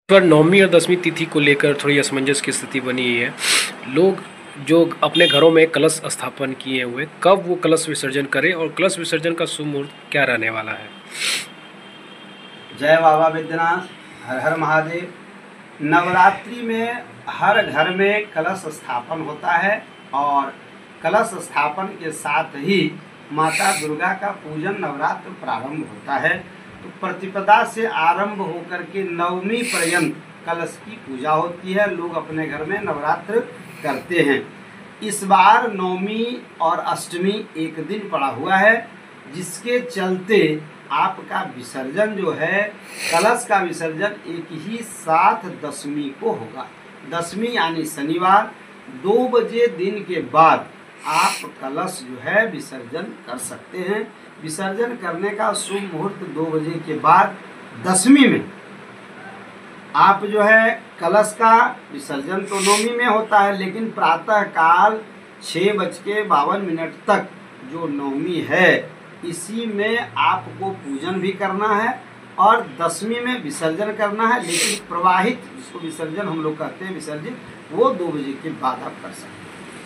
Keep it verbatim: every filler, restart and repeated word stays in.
पर नौवीं और दसवीं तिथि को लेकर थोड़ी असमंजस की स्थिति बनी हुई है। लोग जो अपने घरों में कलश स्थापन किए हुए, कब वो कलश विसर्जन करें और कलश विसर्जन का शुभ मुहूर्त क्या रहने वाला है? जय बाबा विद्यनाथ, हर हर महादेव। नवरात्रि में हर घर में कलश स्थापन होता है और कलश स्थापन के साथ ही माता दुर्गा का पूजन नवरात्र प्रारंभ होता है। तो प्रतिपदा से आरंभ होकर के नवमी पर्यंत कलश की पूजा होती है। लोग अपने घर में नवरात्र करते हैं। इस बार नवमी और अष्टमी एक दिन पड़ा हुआ है, जिसके चलते आपका विसर्जन जो है, कलश का विसर्जन एक ही साथ दसवीं को होगा। दसवीं यानी शनिवार दो बजे दिन के बाद आप कलश जो है विसर्जन कर सकते हैं। विसर्जन करने का शुभ मुहूर्त दो बजे के बाद दसवीं में आप जो है कलश का विसर्जन तो नौवीं में होता है, लेकिन प्रातः काल छः बज के बावन मिनट तक जो नौवीं है, इसी में आपको पूजन भी करना है और दसवीं में विसर्जन करना है। लेकिन प्रवाहित, जिसको विसर्जन हम लोग कहते हैं विसर्जित, वो दो बजे के बाद आप कर सकते हैं।